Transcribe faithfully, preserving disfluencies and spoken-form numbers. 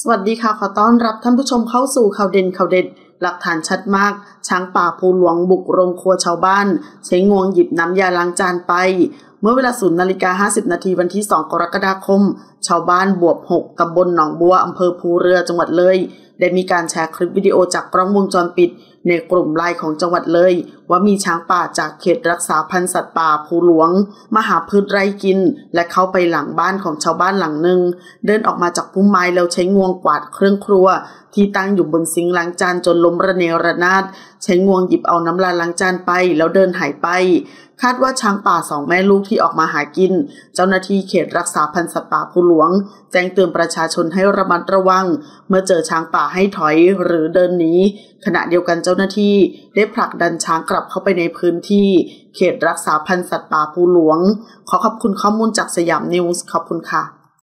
สวัสดีค่ะขอต้อนรับท่านผู้ชมเข้าสู่ข่าวเด่นข่าวเด็ดหลักฐานชัดมากช้างป่าภูหลวงบุกโรงครัวชาวบ้านใช้งวงหยิบน้ำยาล้างจานไปเมื่อเวลาศูนย์นาฬิกาห้าสิบนาทีวันที่สองกรกฎาคมชาวบ้านบวบหกตำบลหนองบัวอำเภอภูเรือจังหวัดเลยได้มีการแชร์คลิปวิดีโอจากกล้องวงจรปิดในกลุ่มไลน์ของจังหวัดเลยว่ามีช้างป่าจากเขตรักษาพันธุ์สัตว์ป่าภูหลวงมาหาพืชไร่กินและเข้าไปหลังบ้านของชาวบ้านหลังหนึ่งเดินออกมาจากพุ่มไม้แล้วใช้งวงกวาดเครื่องครัวที่ตั้งอยู่บนซิงค์ล้างจานจนล้มระเนระนาดใช้งวงหยิบเอาน้ำลายล้างจานไปแล้วเดินหายไปคาดว่าช้างป่าสองแม่ลูกที่ออกมาหากินเจ้าหน้าที่เขตรักษาพันธุ์สัตว์ป่าภูหลวงแจ้งเตือนประชาชนให้ระมัดระวังเมื่อเจอช้างป่าให้ถอยหรือเดินหนีขณะเดียวกันเจ้าหน้าที่ได้ผลักดันช้างกลับเข้าไปในพื้นที่เขตรักษาพันธุ์สัตว์ป่าภูหลวงขอขอบคุณข้อมูลจากสยามนิวส์ขอบคุณค่ะ